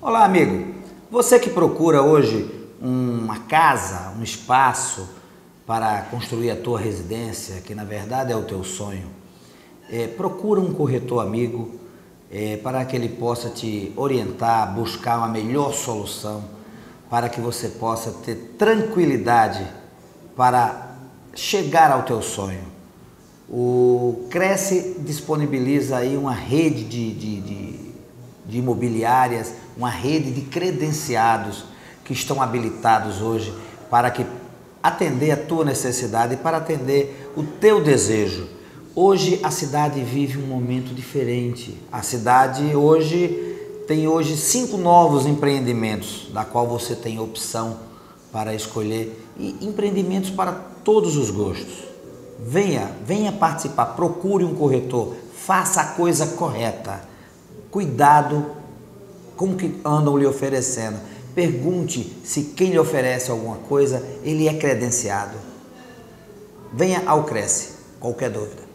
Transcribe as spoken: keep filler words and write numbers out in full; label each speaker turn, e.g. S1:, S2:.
S1: Olá, amigo. Você que procura hoje uma casa, um espaço para construir a tua residência, que na verdade é o teu sonho, é, procura um corretor amigo é, para que ele possa te orientar, buscar uma melhor solução, para que você possa ter tranquilidade para chegar ao teu sonho. O Cresce disponibiliza aí uma rede de, de, de, de imobiliárias, uma rede de credenciados que estão habilitados hoje para que atender a tua necessidade e para atender o teu desejo. Hoje a cidade vive um momento diferente. A cidade hoje tem hoje cinco novos empreendimentos, da qual você tem opção para escolher, e empreendimentos para todos os gostos. Venha, venha participar, procure um corretor, faça a coisa correta. Cuidado com o que andam lhe oferecendo. Pergunte se quem lhe oferece alguma coisa, ele é credenciado. Venha ao Cresce, qualquer dúvida.